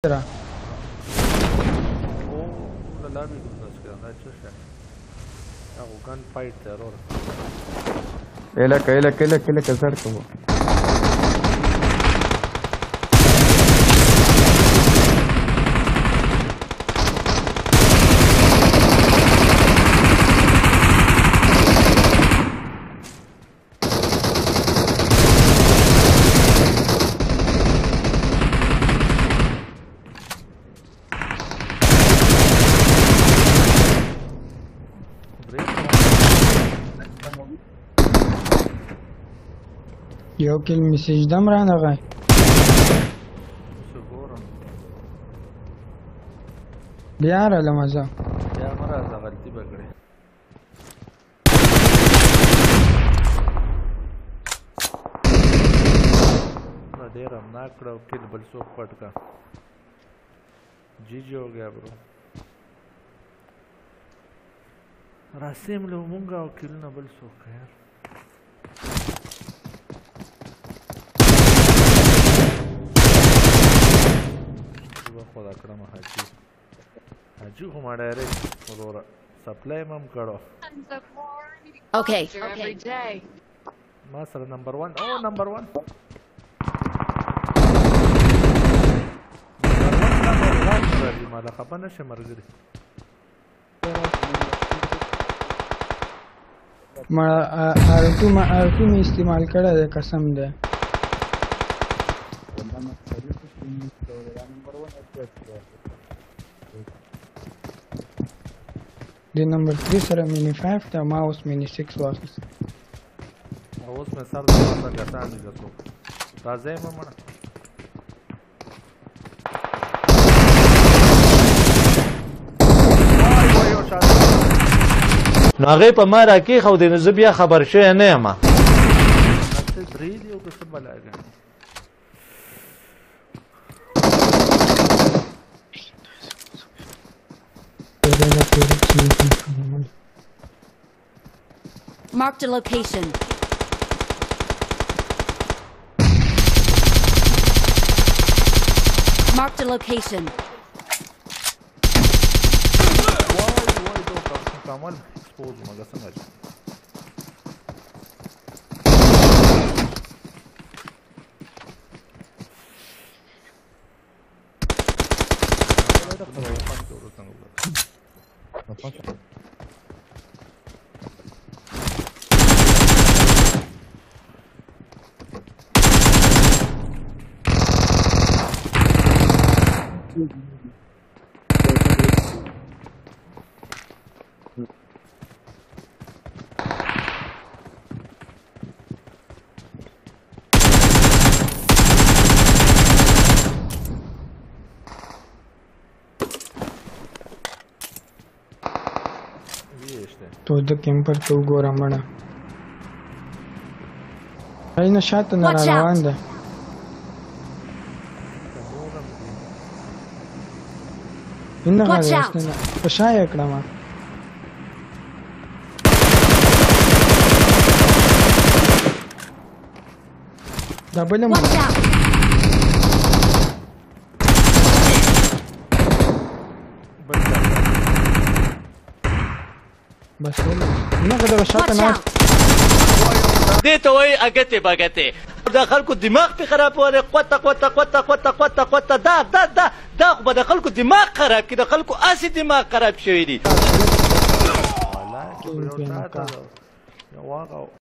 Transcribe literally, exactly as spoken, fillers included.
Era. Oh, la lobby goes to that just a gunfight terror. Ela ela ela ela casar como. یو کل میسیج دم را نغای بیا را لمزه بیا مرا غلطی بکړې نو ډیر هم نا کړو کل بل څوک پټ کا جی جی ہو گیا برو راسیم له مونږه او کل نه بل څوک یار خدا کړم حاجی حاجی خو ما ډایرکټ ورور سپلای مم کړو اوکے اوکے ما سره نمبر ون او نمبر ون راځي ما لا خپه نشه مرګري ما ارتو ما ارتو می استعمال کړه ده قسم ده د نمبر تین سره مینی پنځه ته ما اوس مینی شپږ واخیست اوس مې سر د پاسه غسان دي تاسو راځي مړه نو هغه په ما راکې خو د نو بیا خبر شوی نه یم نفس درې دی او څه بلاګا Marked a location. Marked a location. وای وای دوه کامل expose مګه څنګه تو د کیمپر ته وګوره مړه اینه شاته نه روان ده اینه غواړي په شا یې کړه ما دا بل مړه بس نه غواړي شاته نه دې ته وای اگته باګته د خلکو دماغ په خراب وره قوت قوت قوت قوت قوت قوت دا دا دا دا خو د خلکو دماغ خراب کړي د خلکو اسی دماغ خراب شوی دي والله